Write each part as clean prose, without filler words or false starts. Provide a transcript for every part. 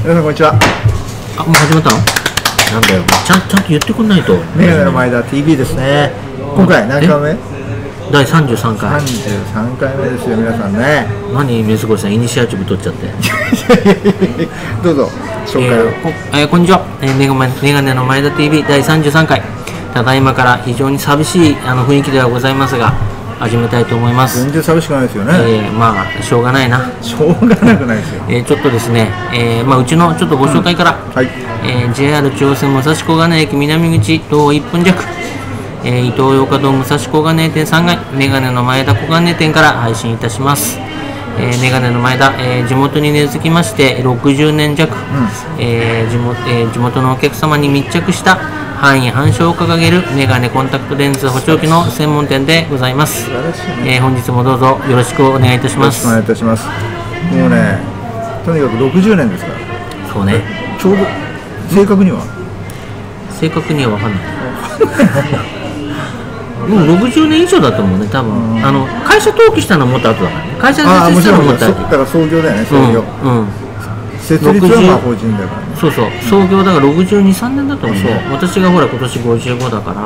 皆さんこんにちは。 あ、もう始まったの？なんだよ、ちゃんと言ってくんないと。 メガネの前田 TV ですね。今回何回目？ 第33回。 33回目ですよ、皆さんね。 何、水越さん、イニシアチブ取っちゃって。 どうぞ、紹介を。 こんにちは。メガネの前田 TV 第33回。ただいまから非常に寂しい雰囲気ではございますが、始めたいと思います。 全然寂しくないですよね。 まあしょうがないな。 しょうがなくないですよ。 ちょっとですね、うちのちょっとご紹介から、 はい。 JR 中央線武蔵小金井駅南口徒歩1分弱、イトーヨーカドーム武蔵小金井店3階メガネの前田小金井店から配信いたします。メガネの前田、地元に根付きまして60年弱、地元のお客様に密着した範囲反射を掲げるメガネコンタクトレンズ補聴器の専門店でございます。本日もどうぞよろしくお願いいたします。 よろしくお願いいたします。もうね、とにかく60年ですから。 そうね。 ちょうど正確には分かんないもう60年以上だと思うね、多分。会社登記したのはもっと後だからね。会社設立したのはもっと後。 だから創業だよね、創業。設立はまあ法人だからね。 そうそう、創業だから62、3年だと思う。私がほら今年55だから、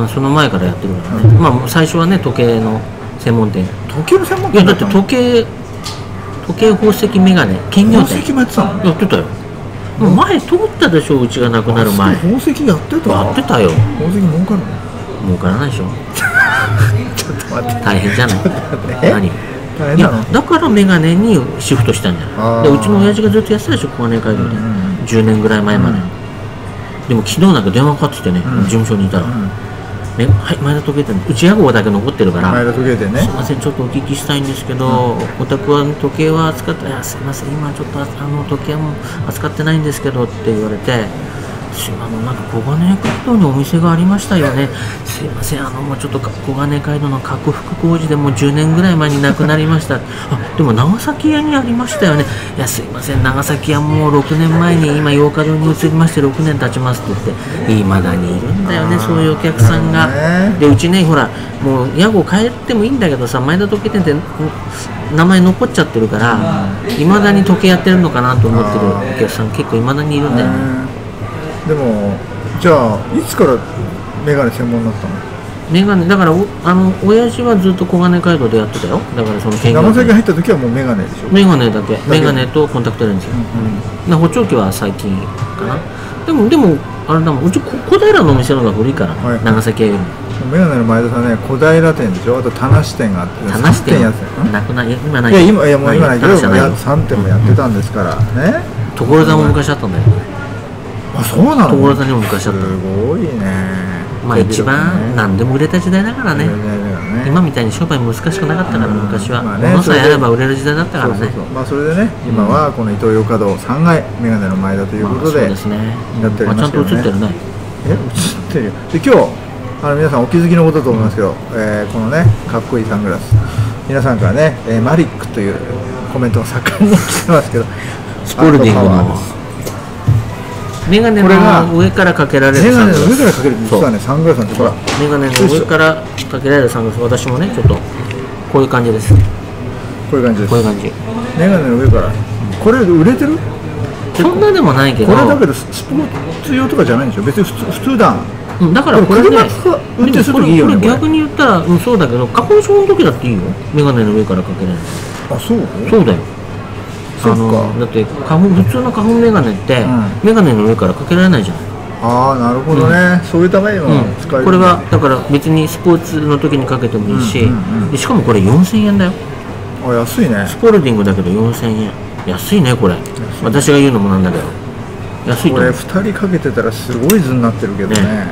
その前からやってるからね。まあ最初はね、時計の専門店。 時計の専門店？ いやだって時計宝石メガネ兼業店。 宝石もやってたの？ やってたよ。前通ったでしょ、うちがなくなる前。 宝石やってた？ やってたよ。 宝石儲かるの？ 儲からないでしょちょっと待って、 大変じゃない？何？ 大変なの？ だからメガネにシフトしたんじゃない？でうちの親父がずっとやってたでしょ、小金井街道で10年ぐらい前まで。でも昨日なんか電話かかってきてね、事務所にいたらはい、前田時計店、うち屋号だけ残ってるから、 前田時計店ね、 すいません、ちょっとお聞きしたいんですけど、お宅は時計は扱って、いや、すいません、今ちょっと時計も扱ってないんですけどって言われて、なんか小金井街道にお店がありましたよね、すいません、もうちょっと小金井街道の拡幅工事でもう10年ぐらい前になくなりましたでも長崎屋にありましたよね、いや、すいません、長崎屋もう6年前に今ヨーカドーに移りまして6年経ちますって言って、いまだにいるんだよね、そういうお客さんが。でうちね、ほらもう屋号変えてもいいんだけどさ、前田時計店って名前残っちゃってるからいまだに時計やってるのかなと思ってるお客さん結構いまだにいるんだよね。 でもじゃあいつからメガネ専門になったの？ メガネだから親父はずっと小金井街道でやってたよ。だからその兼業長崎入った時はもうメガネでしょ？ メガネだけ、メガネとコンタクトレンズ。補聴器は最近かな。でもあれだもん、うち小平のお店の方が古いから、長崎屋よりも。 メガネの前田さんね、小平店でしょ、あと田無店があって、 田無店やってたよ。 なくない、今ない。 いやもう今ないけど、3店もやってたんですからね。 所沢も昔あったんだよ。 あ、そうなの？ 所沢にも昔あった。 すごいね。 まあ一番何でも売れた時代だからね。今みたいに商売難しくなかったから、昔は物さえあれば売れる時代だったからね。 まあそれでね、今はこのイトーヨーカドー3階メガネの前田ということでやっておりますけどね。 ちゃんと映ってるね。 映ってるよ。で今日皆さんお気づきのことだと思いますけど、このねかっこいいサングラス、皆さんからね、マリックというコメントが盛んに来てますけど、 スポルディングのメガネの上からかけられるサングラス。 メガネの上からかける、実はねサングラスなんて、ほらメガネの上からかけられるサングラス、私もねちょっとこういう感じです。 こういう感じです。 こういう感じ。 メガネの上から、これ売れてる？ そんなでもないけど、 これだけどスポーツ用とかじゃないんでしょ、別に普通だ。 だからこれね、 運転するといいよね。 これ逆に言ったらそうだけど、花粉症の時だっていいよ、メガネの上からかけられる。 あ、そう？ そうだよ。 そっか。 だって普通の花粉メガネってメガネの上からかけられないじゃん。 ああ、なるほどね。そういうためにも使える。 これはだから別にスポーツの時にかけてもいいし、しかもこれ4000円だよ。 あ、安いね。 スポルディングだけど4000円。安いねこれ。私が言うのもなんだけど。安いと思う。 これ2人かけてたらすごい図になってるけどね。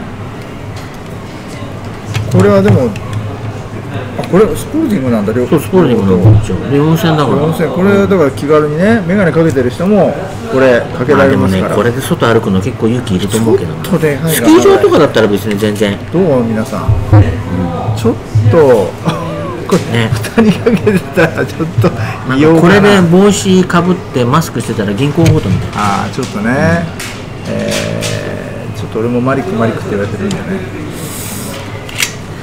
これはでも、これスポルディングなんだ。 そう、スポルディングなんだ一応。で4000円だから。 4000円。これだから気軽にね、メガネかけてる人もこれかけられますから。 これで外歩くの結構勇気いると思うけど。 ちょっとでかいな。 スキー場とかだったら別に全然。 どう皆さん。ちょっと。これ2人かけてたらちょっとこれで帽子かぶってマスクしてたら銀行強盗みたいな。 ああ、ちょっとね、ちょっと俺もマリックって言われてるんだよね。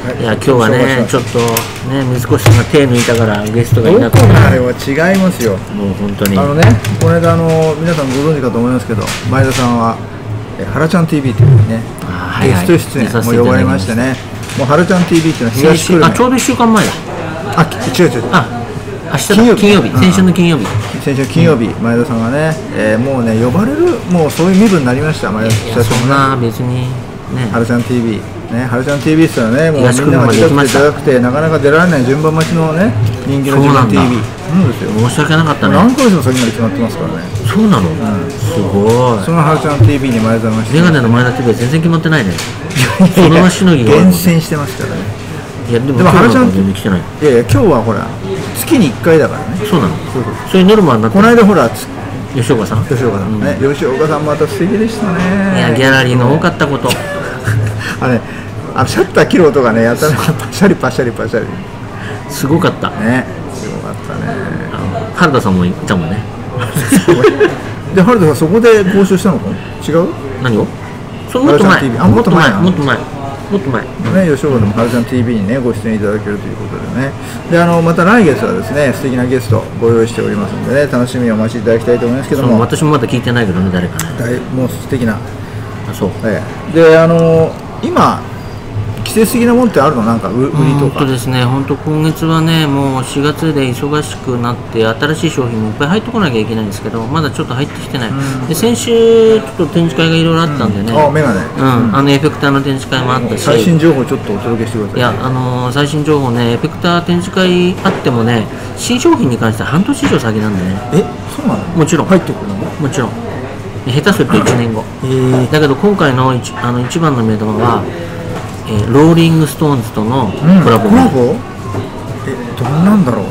いや今日はねちょっとね水越さんが手抜いたからゲストがいなくて、 どこがあれは違いますよ。 もう本当にこの間皆さんご存知かと思いますけど、前田さんははらちゃん TV というねゲスト出演も呼ばれましてね、もうはらちゃん TV っていうのは東久留米、 ちょうど1週間前だ。 違う明日だ、金曜日、先週の金曜日、 先週金曜日、前田さんがね、もうね呼ばれる、もうそういう身分になりました。前田社長もね、 別にねはらちゃん TVね、はるちゃん TV って言ったらね、もうみんなが出たくて出たくてなかなか出られない順番待ちのね、人気の順番 TV。そうですよ。 申し訳なかったね。 何ヶ月も先まで決まってますからね。 そうなの。すごい。 そのはるちゃん TV に前田がメガネの前田 TV は全然決まってないね。そのましのぎが厳選してますからね。 いやでもはるちゃん全然来てない。 いやいや今日はほら月に1回だからね。 そうなの。そういうノルマになって。 この間ほら吉岡さん。 吉岡さんね。吉岡さんまた素敵でしたね。 いやギャラリーの多かったこと。 シャッター切る音がね、やったらパシャリパシャリパシャリ。 すごかった。 ね、すごかったね。 原田さんもいたもんね。 で、原田さんそこで交渉したのか？違う？ 何を？そのもっと前。もっと前。もっと前。もっと前。 ね、吉岡でもはるちゃん TV にねご出演いただけるということでね。で、また来月はですね、素敵なゲストご用意しておりますのでね、楽しみにお待ちいただきたいと思いますけども。 私もまだ聞いてないけどね、誰かね。 もう素敵な。 そう。 で、今。季節的なもんってあるの？なんか売りとか。 本当ですね。本当今月はね、もう4月で忙しくなって新しい商品もいっぱい入ってこなきゃいけないんですけど、まだちょっと入ってきてない。で先週ちょっと展示会がいろいろあったんでね。 メガネ。 エフェクターの展示会もあったし。 最新情報ちょっとお届けしてください。 いや最新情報ね、エフェクター展示会あってもね、新商品に関しては半年以上先なんでね。 そうなの？ もちろん入ってくるの？ もちろん。下手すると1年後。だけど今回の一番の目玉は。ローリングストーンズとのコラボ、 どんなんだろう。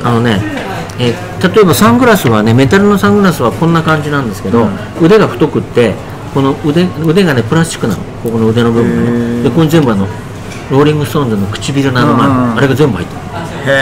例えばサングラスはね、メタルのサングラスはこんな感じなんですけど、腕が太くってこの腕がねプラスチックなの、ここの腕の部分がね。でここに全部ローリングストーンズの唇のあれが全部入ってる。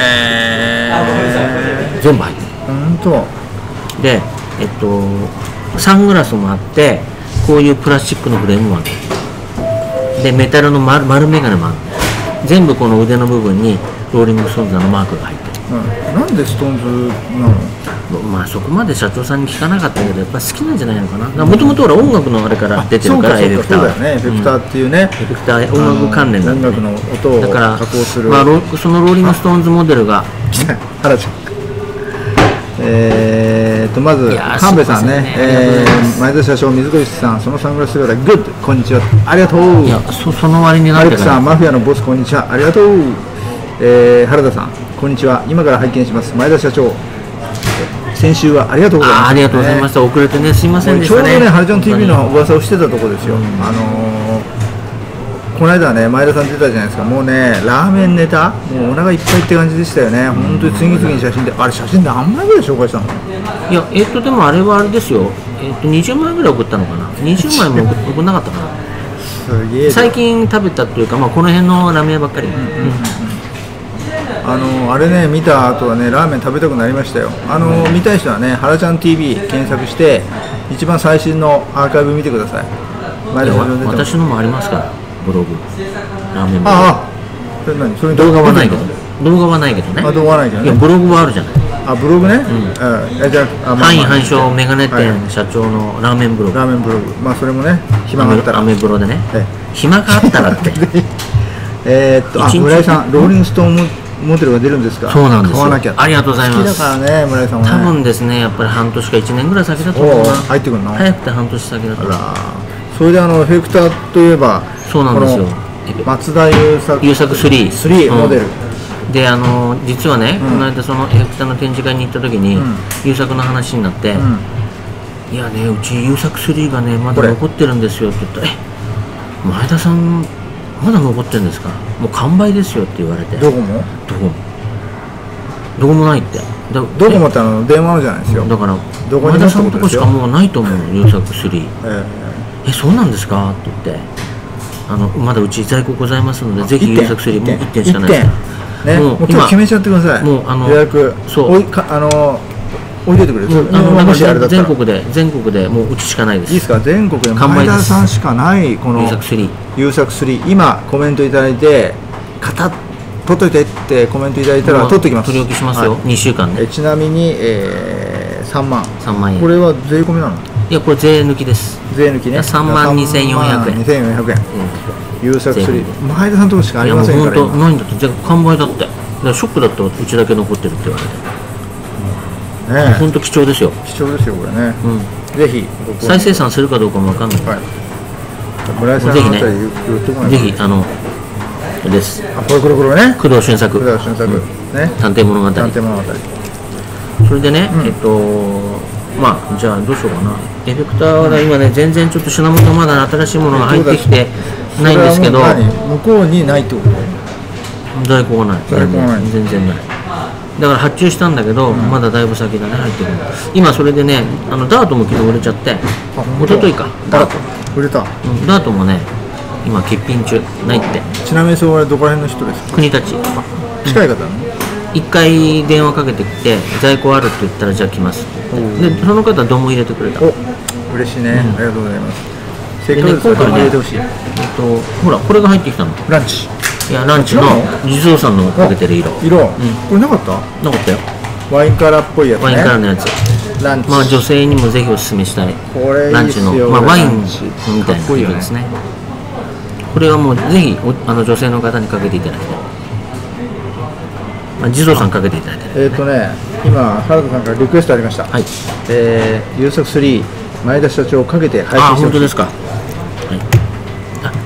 全部入ってる。 本当。 でサングラスもあってこういうプラスチックのフレームもある。でメタルの丸メガネもある。全部この腕の部分にローリングストーンズのマークが入ってる。 なんでストーンズなの？ まあそこまで社長さんに聞かなかったけど、やっぱ好きなんじゃないのかな。もともと音楽のあれから出てるから、エフェクター。 そうだよね、エフェクターっていうね。 エフェクター音楽関連だ。 音楽の音を加工する。 だからそのローリングストーンズモデルが。 原ちゃん。まず神戸さんね、前田社長、水越さん、そのサングラス姿、グッド、こんにちは、ありがとう。 いや、その割になってマリクさん、マフィアのボス、こんにちは、ありがとう。原田さん、こんにちは、今から拝見します、前田社長。先週はありがとうございます。 ありがとうございました。遅れてね、すいませんでしたね。 ちょうどね、ハルちゃん TV の噂をしてたところですよ。この間はね、前田さん出たじゃないですか、もうね、ラーメンネタ、もうお腹いっぱいって感じでしたよね、本当に次々に写真で、あれ、写真何枚ぐらい紹介したの？ いや、でもあれはあれですよ、20枚ぐらい送ったのかな、20枚も送んなかったかな、 すげえ最近食べたっていうか、この辺のラーメン屋ばっかり。 あれね、見た後はね、ラーメン食べたくなりましたよ。見たい人はね、はらちゃん TV 検索して、一番最新のアーカイブ見てください。 私のもありますから。ブログ、ラーメンブログ。 それ動画はないけど。動画はないけどね。 動画はないけどね。 いや、ブログはあるじゃない。 ブログね。 範囲繁盛メガネ店社長のラーメンブログ。 ラーメンブログ。それもね、暇があったら。 アメブロでね。暇があったらって。 村井さん、ローリングストーンモデルが出るんですか？ そうなんですよ。 買わなきゃ。 ありがとうございます。 好きだからね、村井さんはね。 多分ですね、やっぱり半年か1年ぐらい先だと思うな。 入ってくるの？ 早くて半年先だと思う。 それでエフェクターといえば、 そうなんですよ。 松田優作3モデル。 で実はね、この間そのエフェクターの展示会に行った時に優作の話になって、いやね、うち優作3がねまだ残ってるんですよって言ったら、前田さんまだ残ってるんですか？もう完売ですよって言われて。 どこもないって。 どこもって電話のじゃないですよ。 だから前田さんのとこしかもうないと思うの、優作3。そうなんですかって言って、まだうち在庫ございますので、ぜひ優作3もう1点しかないですから。 もう今日決めちゃってください。もう予約置いといてくれる。 全国でもううちしかないです。 いいですか？全国で前田さんしかないこの優作3。今コメントいただいて型取っといてってコメントいただいたら取っておきます。 取り置きしますよ、2週間で。 ちなみに、3万円。 これは税込みなの？ いや、これ税抜きです。 税抜きね。 3万2400円。 2400円。優作3。前田さんのとこしかありませんから。 いやもう本当ないんだって、完売だって。だからショックだったらうちだけ残ってるって言われて。ね、本当貴重ですよ。 貴重ですよこれね。ぜひ再生産するかどうかもわかんない。 村井さんぜひね、ぜひです。 これね。 工藤俊作。 ね。 探偵物語。それでね、まあじゃあどうしようかな。エフェクターが今ね全然ちょっと品物まだ新しいものが入ってきてないんですけど。 向こうにないってこと？ 在庫がない。全然ない。だから発注したんだけど、まだだいぶ先だね、入ってくる。今それでね、ダートも昨日売れちゃって、一昨日か。 ダート売れた。 ダートもね、今欠品中ないって。 ちなみにそれはどこら辺の人ですか？ 国立。 近い方なの？ 一回電話かけてきて在庫あるって言ったらじゃあ来ますで、その方はドンも入れてくれた。 嬉しいね、ありがとうございます。せっかくですから入れてほしい。 ほらこれが入ってきたの。 ランチ。 いや、ランチの地蔵さんのかけてる色。 これなかった？ なかったよ。 ワインカラーっぽいやつね。 ワインカラーのやつ。 ランチ。 まあ女性にもぜひおすすめしたい。ランチのまあワインみたいな色ですね。これはもうぜひ女性の方にかけていただきたい。地蔵さんかけていただいて。 今原田さんからリクエストありました。 はい。 優作3前田社長かけて配信してほしい。 あ、本当ですか。はい。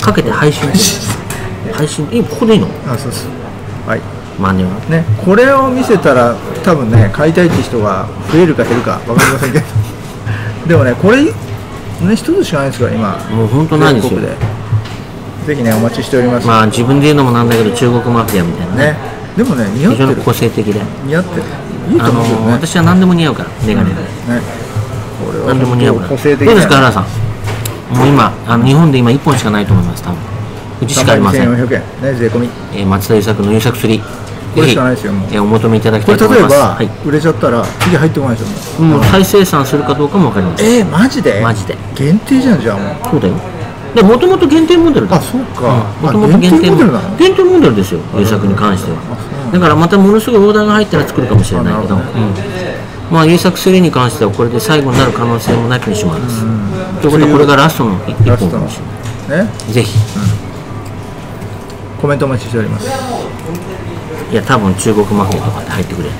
かけて配信。配信ここでいいの？ あ、そうそう。はい。 まあね。 これを見せたら多分ね買いたいって人が増えるか減るかわかりませんけど。でもねこれね一つしかないですから今。 もう本当ないですよ。 ぜひねお待ちしております。 まあ自分で言うのもなんだけど中国マフィアみたいなね。 でもね似合ってる。 非常に個性的で。 似合ってる。いいと思うけどね。 私は何でも似合うからメガネで。何でも似合うから。どうですか原田さん。もう今日本で今1本しかないと思います多分。うちしかありません。 2400円ね税込み。 松田優作の優作3。 これしかないですよもう。 お求めいただきたいと思います。 これ例えば売れちゃったら次入ってこないですよもう再生産するかどうかも分かりません。 マジで？ マジで。 限定じゃんじゃあもう。 そうだよ。でもともと限定モデルだ。 あ、そうか。 もともと限定モデルなの？限定モデルですよ優作に関しては。だからまたものすごいオーダーが入ったら作るかもしれないけど。まあ優作3に関してはこれで最後になる可能性もなきにします。ということはこれがラストの1本かもしれない。ぜひ。 コメントお待ちしております。 いや多分中国マフィアとかで入ってくれ。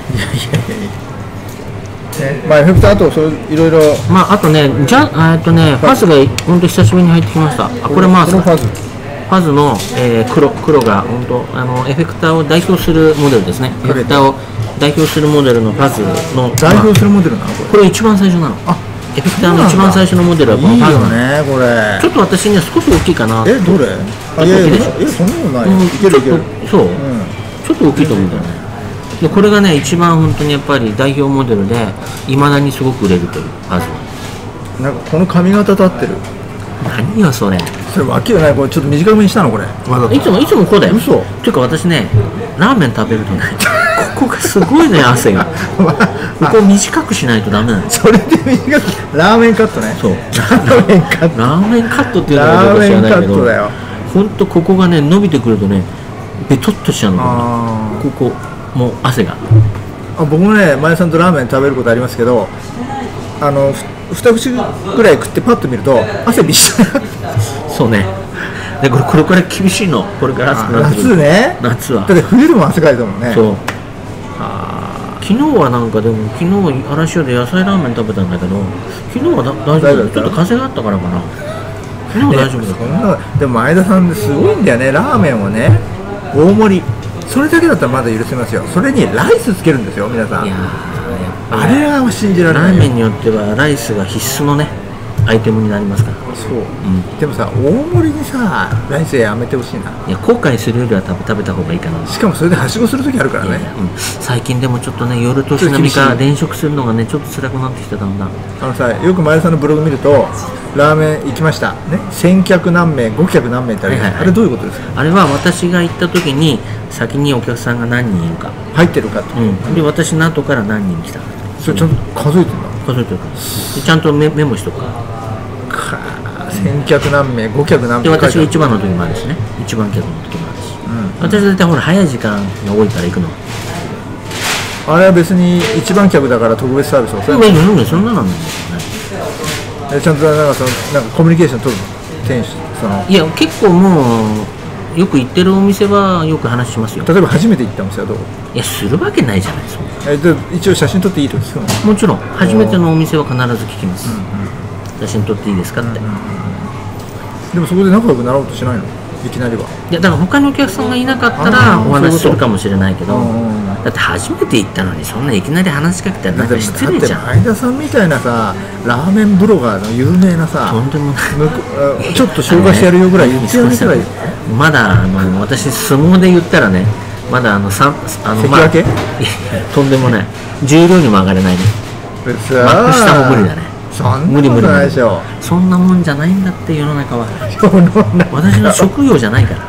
まあエフェクターとそういろいろ。 まああとねファズが本当久しぶりに入ってきました。これまあファズの黒が本当エフェクターを代表するモデルですね。エフェクターを代表するモデルのファズの代表するモデルなのこれ一番最初なの。エフェクターの一番最初のモデルはこのファズなの。 いいよねこれ。 ちょっと私には少し大きいかな。 どれ？いやそんなことない。いけるいける。 そう。ちょっと大きいと思うんだよね。でこれがね一番本当にやっぱり代表モデルでいまだにすごく売れるというファズは。 なんかこの髪型立ってる。 何よそれ。 それ脇がないこれちょっと短めにしたのこれ。 いつもこうだよ。 嘘。 っていうか私ねラーメン食べるとねここがすごいね汗が。ここ短くしないとダメなの。 それで短くラーメンカットね。 そう。 ラーメンカット。 ラーメンカットっていうのがどうか知らないけど。本当ここがね伸びてくるとねベトッとしちゃうの。ここもう汗が。 僕もね前田さんとラーメン食べることありますけど2口ぐらい食ってパッと見ると汗びっしょり。 そうね。でこれから厳しいの。これから暑くなってくる。 夏ね。 夏は。 だって冬でも汗かいたもんね。 そう。昨日はなんかでも昨日嵐屋で野菜ラーメン食べたんだけど昨日は大丈夫だった。ちょっと風があったからかな。昨日は大丈夫だった。 でも前田さんですごいんだよね。ラーメンをね大盛りそれだけだったらまだ許せますよ。それにライスつけるんですよ皆さん。 いやあれは信じられない。 ラーメンによってはライスが必須のねアイテムになりますから。 そう、でもさ大盛りにさライスやめてほしいな。 いや後悔するよりは食べた方がいいかな。 しかもそれではしごする時あるからね。 最近でもちょっとね夜年並みから連食するのがねちょっと辛くなってきただんだん。 さよく前田さんのブログ見るとラーメン行きましたね1000客何名5客何名ってある、あれどういうことですか？ あれは私が行った時に先にお客さんが何人いるか入ってるかと、 で私の後から何人来たか。 それちゃんと数えてるの？ 数えてるからちゃんとメモしとくから。 1000客何名5客何名で私が一番の時もあるしね一番客の時もあるし。 私だってほら早い時間が多いから行くの。 あれは別に一番客だから特別サービスをそんななんですよね。 ちゃんとなんかコミュニケーション取るの店主いや結構もうよく行ってるお店はよく話しますよ。 例えば初めて行ったお店はどう？ いやするわけないじゃないですか。 で一応写真撮っていいと聞くの？ もちろん初めてのお店は必ず聞きます。写真撮っていいですかって。 でもそこで仲良くなろうとしないの？いきなりは。 いやだから他のお客さんがいなかったらお話しするかもしれないけど、だって初めて行ったのにそんないきなり話しかけたらなんか失礼じゃん。 だって前田さんみたいなさラーメンブロガーの有名なさ、 とんでもないちょっと紹介してやるよぐらい言ってやるぐらい。 まだ私相撲で言ったらね、まだ関脇？ とんでもない。重量にも上がれないね。幕下も無理だね。無理ないでしょ。 そんなもんじゃないんだって世の中は。私の職業じゃないから。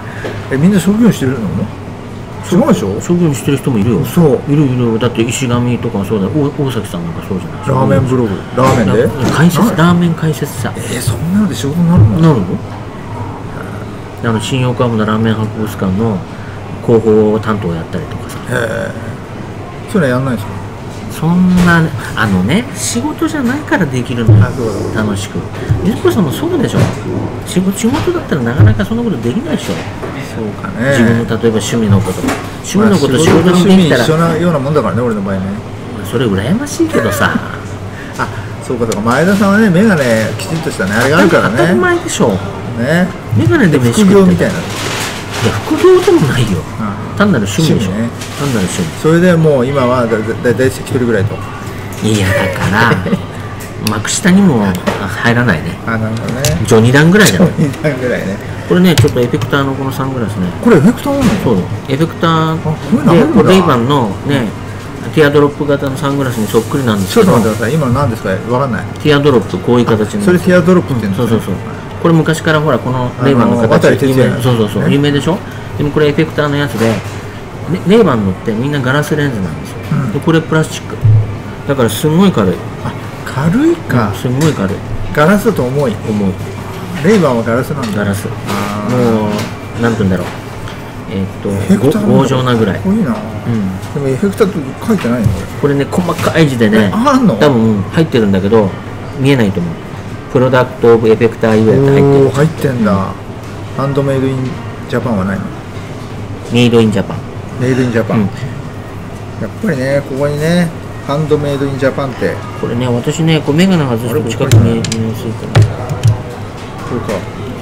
みんな職業してるの？違うでしょ。 職業してる人もいるよ。 そういる。だって石上とかそうだ。大崎さんなんかそうじゃない。 ラーメンブログ、ラーメンでラーメン解説者。 そんなので仕事になるの？ なるの？新横浜のラーメン博物館の広報担当をやったりとかさ。 それはやんないんですか？ そんな仕事じゃないからできるのよ。楽しく。水子さんもそうでしょ。仕事だったらなかなかそんなことできないでしょ。 そうかね。 自分の例えば趣味のこと仕事にできたら一緒なようなもんだからね、俺の場合ね。 それ羨ましいけどさ。 そうか。前田さんはね、眼鏡きちんとしたねあれがあるからね。 当たり前でしょ。 ね。 眼鏡で飯食って。 副業みたいな。 いや副業でもないよ。単なる趣味でしょ。単なる趣味。 それでもう今はだいたい関取ぐらいと。 いやだから幕下にも入らないね。 なるほどね。 序二段ぐらいじゃない。 序二段ぐらいね。 これねちょっとエフェクターのこのサングラスね。 これエフェクターなの？ そうエフェクターでレイバンのねティアドロップ型のサングラスにそっくりなんですけど。 ちょっと待ってください。今の何ですか？わかんない。 ティアドロップこういう形の。 それティアドロップって言うんですか？ そう。これ昔からほらこのレイバンの形そう有名でしょ。でもこれエフェクターのやつでレイバンのってみんなガラスレンズなんですよ。でこれプラスチックだからすごい軽い。 軽いか。 すごい軽い。 ガラスだと重い。レイバンはガラスなんだ。 ガラス。もうなんて言うんだろう。強情なぐらい。 かっこいいな。でもエフェクターって書いてないのこれね細かい字でね。多分入ってるんだけど見えないと思う。プロダクトオブエフェクターユエって入ってる。 入ってんだ。ハンドメイドインジャパンはないの？ メイドインジャパン。 メイドインジャパン。やっぱりねここにねハンドメイドインジャパンって。 これね私ねこうメガネ外すと近く見えやすいから。 そうか。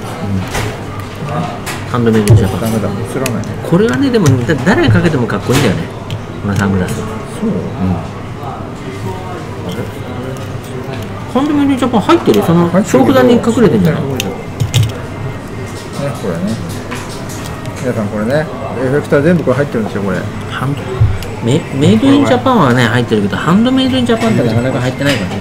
ハンドメイドインジャパン。 ダメだ。映らないね。 これはねでも誰がかけてもかっこいいんだよね。このサングラス。 そう。 ハンドメイドインジャパン入ってる。その証拠台に隠れてんじゃない？ これね。皆さんこれねエフェクター全部これ入ってるんですよこれ。 メイドインジャパンはね入ってるけどハンドメイドインジャパンってなかなか入ってないからね。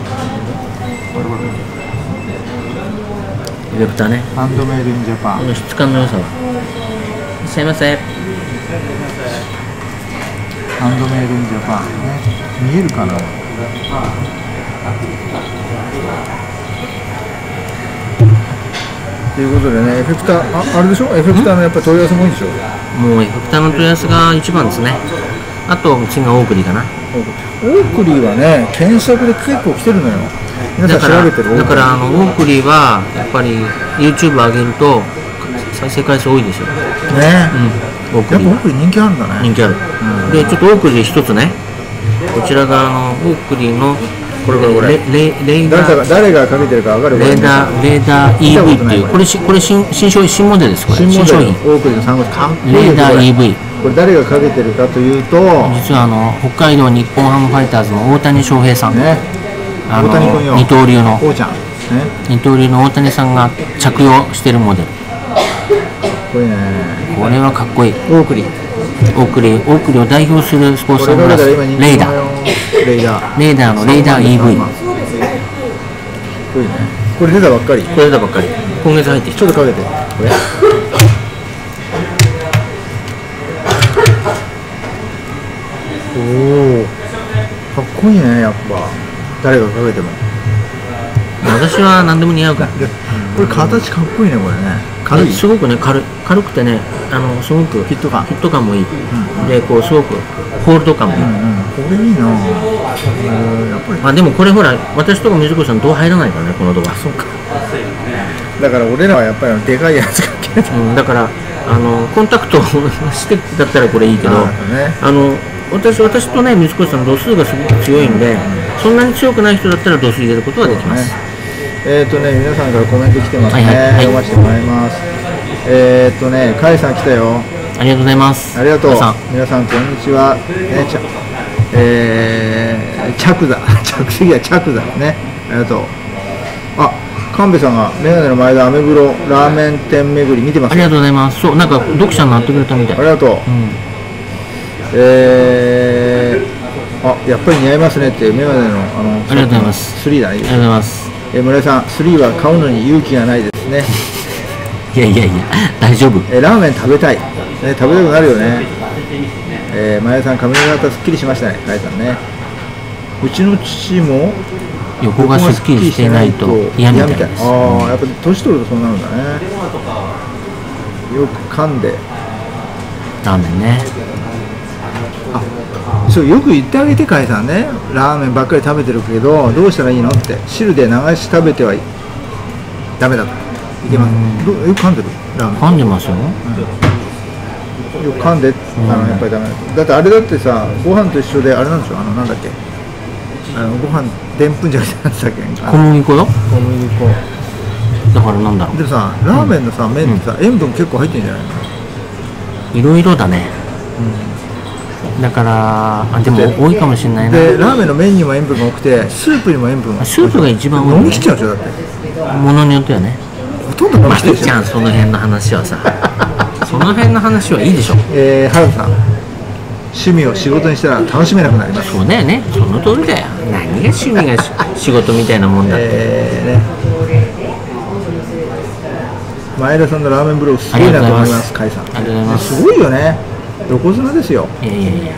エフェクターね。 ハンドメイドインジャパン。 この質感の良さは。いらっしゃいませ。 ハンドメイドインジャパンね。見えるかな。ということでね、エフェクター、あれでしょ、エフェクターのやっぱり問い合わせも多いでしょ。 もうエフェクターの問い合わせが一番ですね。あと次がオークリーかな。 オークリーはね、検索で結構来てるのよ。皆さん調べてる。 だからオークリーはやっぱり YouTube 上げると再生回数多いですよ。 ね。 オークリー。 やっぱオークリー人気あるんだね。 人気ある。でちょっとオークリー一つね。こちらがオークリーのこれレーダー誰がかけてるか分かる。 レーダー EV っていうこれ新モデルです。これ新商品。 オークリーのサングラスかっこいい。 レーダー EV。 これ誰がかけてるかというと、 実は北海道日本ハムファイターズの大谷翔平さんね。 大谷君よ。 二刀流の王ちゃんね。 二刀流の大谷さんが着用してるモデル。 これね。 これはかっこいい。 オークリーを代表するスポーツサングラス。レーダーのレーダー EV。 これ出たばっかり。 今月入ってきた。 ちょっとかけて。これ。おお。かっこいいねやっぱ。誰がかけても。 私は何でも似合うから。 これ形かっこいいねこれね。軽い。 すごくね軽くてねすごくフィット感もいい、でこうすごくホールド感もいい、 これいいな。やっぱりまあでもこれほら私とか水越さんドア入らないからねこのドア。 そうか。だから俺らはやっぱりでかいやつがけど、 だからコンタクトをしてだったらこれいいけど、私とね水越さん度数がすごく強いんで、そんなに強くない人だったら度数入れることはできます。 皆さんからコメント来てますね。読ませてもらいます。カイさん来たよ。 ありがとうございます。 ありがとう。皆さんこんにちは。着座次は着座ね。ありがとう。あ、神戸さんがメガネの前田アメブロラーメン店巡り見てます。 ありがとうございます。そう、なんか読者になってくれたみたい。 ありがとう。やっぱり似合いますねってメガネのありがとうございます。 3だね。ありがとうございます。 村井さん、3は買うのに勇気がないですね。 いや大丈夫。 ラーメン食べたい、食べたくなるよね。前田さん、髪型すっきりしましたね。カイさんね。うちの父も横がすっきりしていないと嫌みたいです。 やっぱ年取るとそうなるんだね。よく噛んでラーメンね。 そうよく言ってあげて、カイさんね。ラーメンばっかり食べてるけどどうしたらいいのって。汁で流し食べてはダメだと。いけます。よく噛んでるラーメン。 噛んでますよ。 よく噛んでやっぱりダメだ。だってあれだってさ、ご飯と一緒であれなんでしょ。なんだっけ、ご飯でんぷんじゃなくてなんだっけ、 小麦粉よ。 小麦粉だからなんだろう。 でもさ、ラーメンのさ、麺ってさ、塩分結構入ってんじゃないの。 いろいろだね。だからでも多いかもしれないな。 でラーメンの麺にも塩分が多くて、スープにも塩分が。 スープが一番多いね。 飲み切っちゃうでしょ。だってものによってはね。 ほとんど飲み切っちゃう。 その辺の話はさその辺の話はいいでしょ。 原田さん、趣味を仕事にしたら楽しめなくなります。 そうだよね。その通りだよ。何が趣味が仕事みたいなもんだって。 前田さんのラーメンブログすごいなと思います。甲斐さん。 ありがとうございます。 すごいよね。横綱ですよ。 いや。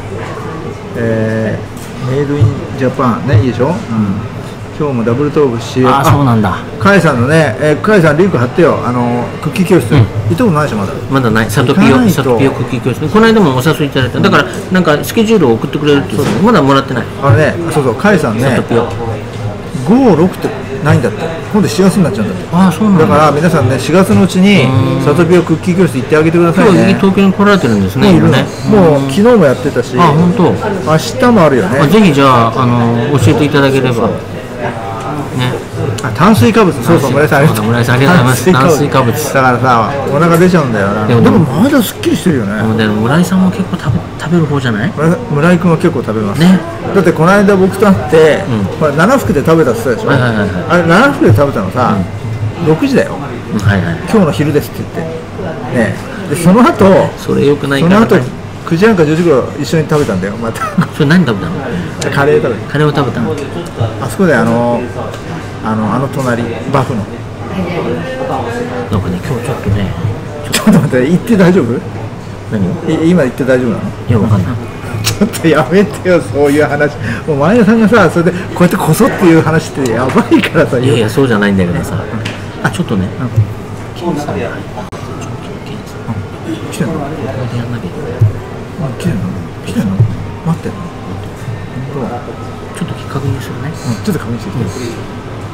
メイドインジャパンね、いいでしょ。今日もダブルトークし。 そうなんだ。 甲斐さんのね、甲斐さんリンク貼ってよ。クッキー教室。行ったことないでしょまだ。 まだない。サトピオクッキー教室。この間もお誘いいただいた。だからなんかスケジュールを送ってくれるっていう。まだもらってない。 そう甲斐さんね。 サトピオ。 5、6ってないんだって。今度4月になっちゃうんだって。 そうなんだ。 だから皆さんね、4月のうちにサトピオクッキー教室行ってあげてくださいね。 東京に来られてるんですね。 もう昨日もやってたし。 本当。 明日もあるよね。 ぜひじゃあ教えていただければ。ね。 炭水化物。そう村井さんありがとう。 村井さんありがとうございます。炭水化物。 だからさ、お腹出ちゃうんだよな。でもまだすっきりしてるよね。 村井さんも結構食べる方じゃない？ 村井君は結構食べます。 ね。 だってこの間僕と会って、これ7服で食べたって言ったでしょ。あれ7服で食べたのさ、6時だよ。今日の昼ですって言って。ね。でその後、 それ良くないから。その後9時半か10時頃一緒に食べたんだよ。また。 それ何食べたの？ カレー食べた。 カレーを食べたの？ あそこで隣バフの。 なんかね、今日ちょっとね。 ちょっと待って、行って大丈夫？ 何？ 今行って大丈夫なの？ いや、わかんない。 ちょっとやめてよ、そういう話。もう前田さんがさ、それでこうやってこそっていう話ってやばいからさ。 いやそうじゃないんだけどさ。ちょっとね。検査が。 来てんの？ これでやんなきゃいけない。 来てんの？来てんの？待ってんの？ ちょっと確認するね。 ちょっと確認してきて。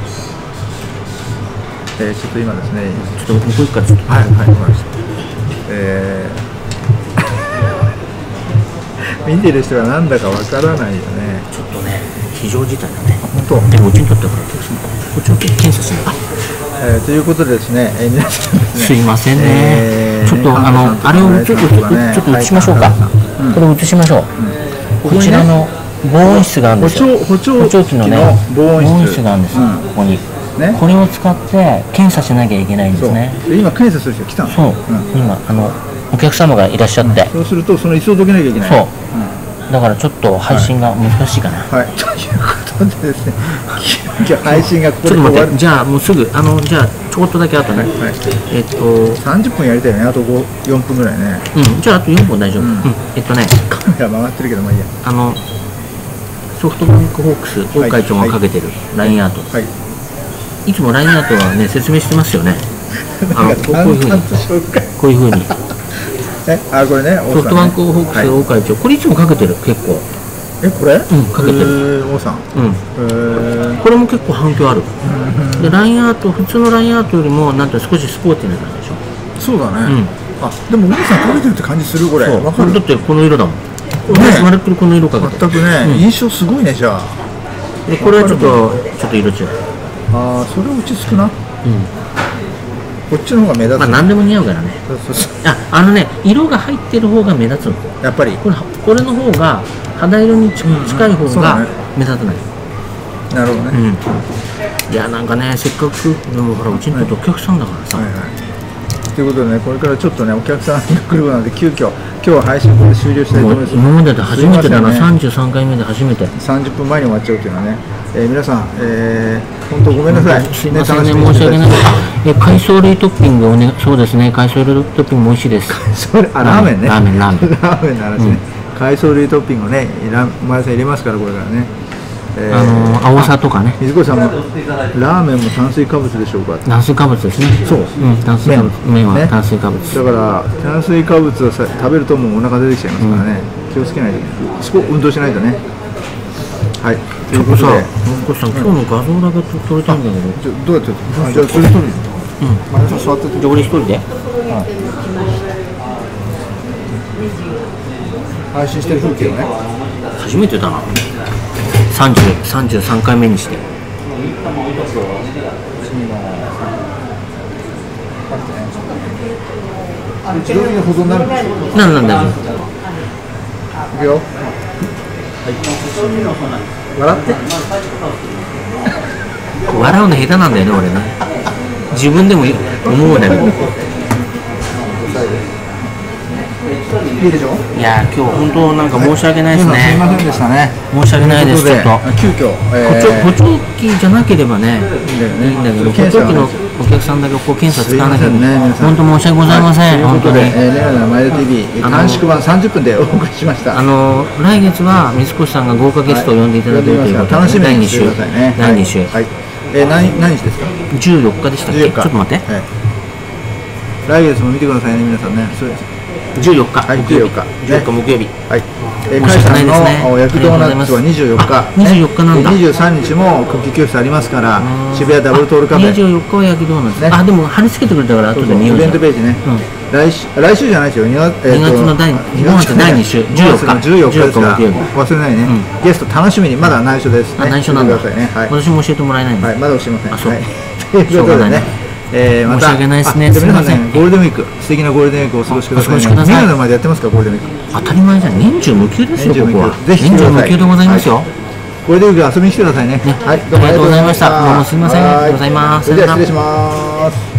ちょっと今ですね。 ちょっと向こう行くからちょっと。 はい、わかりました。見てる人がなんだかわからないよね。 ちょっとね、非常事態だね。 本当。 でもうちにとってはこっちの検査する。 ということでですね、皆さんですね。 すいませんね。ちょっとあれをちょっと映しましょうか。これ映しましょう。こちらの防音室があるんですよ。補聴器のね、防音室があるんです。ここに。これを使って検査しなきゃいけないんですね。 今検査する人来たの。 そう。今お客様がいらっしゃって。 そうするとその椅子をどけなきゃいけない。 そう。だからちょっと配信が難しいかな。 はい。ということでですね、今日配信がここで終わる。じゃあもうすぐじゃあちょこっとだけあとね。 30分やりたいよね。あと4分ぐらいね。 じゃああと4分大丈夫。 カメラ回ってるけどまあいいや。 ソフトバンクホークス王会長がかけてるラインアート。 いつも LINE アートはね説明してますよね。こういうふうにこういうふうにこれね、 ソフトバンクホークス大会長、これいつもかけてる結構。 これ？ かけてる。 王さん。 これも結構反響ある。で LINE アート、普通の LINE アートよりもなんて少しスポーティーな感じでしょ。 そうだね。でも王さんかけてるって感じするこれ。わかる。 だってこの色だもん。まるっきりこの色かけてる。 全くね、印象すごいねじゃあ。 でこれはちょっと色違う。 それ落ち着くな。こっちの方が目立つ。 まあ何でも似合うからね。色が入ってる方が目立つの。 やっぱり。 これの方が肌色に近い方が目立たない。 なるほどね。 いやなんかね、せっかくでもほらうちにとってお客さんだからさ。 ということでね、これからちょっとね、お客さんが来るので、急遽今日は配信これで終了したいと思います。 今までで初めてだな、33回目で初めて。 30分前に終わっちゃうというのはね、皆さん、本当ごめんなさい。 すみませんね、申し訳ない。海藻類トッピングをね、そうですね、海藻類トッピングも美味しいです。 ラーメンね。 ラーメンの話ね。海藻類トッピングをね、前さん入れますから、これからね。 青さとかね。 水越さんもラーメンも炭水化物でしょうか。 炭水化物ですね。 そう。 炭水化物。麺は炭水化物。 だから炭水化物を食べるともうお腹出てきちゃいますからね。気をつけないといけない。そこ運動しないとね。はい。 ちょっとさ、水越さん今日の画像だけ撮りたいんだけど。 どうやって撮る？じゃあそれ撮る。前田さん座ってて。 じゃあ俺一人で。 配信してる風景をね。 初めてだな。33回目にして。 自動的に保存になるんでしょ。 なんだよ。 いくよ。笑って。 笑うの下手なんだよね俺ね。自分でも思うんだけど。 いいでしょ。 いや今日本当なんか申し訳ないですね。 すみませんでしたね。 申し訳ないです。ちょっと急遽補聴器じゃなければねいいんだけど、補聴器のお客さんだけこう検査使わなきゃね。本当申し訳ございません。本当に。 メガネの前田 TV 短縮版30分でお送りしました。 来月は水越さんが豪華ゲストを呼んでいただけるということで、 楽しみにしてくださいね。 第2週。 はい。何日ですか ？14日でしたっけ？ちょっと待って。 来月も見てくださいね皆さんね。 14日、木曜日。木曜日。 はい。甲斐さんの焼きドーナツは24日。 24日なんだ。 23日もクッキー教室ありますから、渋谷ダブルトールカフェ。 24日は焼きドーナツ。でも貼り付けてくれたから後で見よう。 イベントページね。来週じゃないですよ。2 月の第2週。14日ですから忘れないね。ゲスト楽しみにまだ内緒です。 内緒なんだ。私も教えてもらえないんで。 はい、まだ教えません。 ということでね。 申し訳ないですね。 皆さんゴールデンウィーク素敵なゴールデンウィークをお過ごしください。みんなの前でやってますかゴールデンウィーク。 当たり前じゃん。年中無休ですよここは。 ぜひ年中無休でございますよ。 ゴールデンウィーク遊びに来てくださいね。 はい、どうもありがとうございました。どうもすみません。ありがとうございます。 それでは失礼します。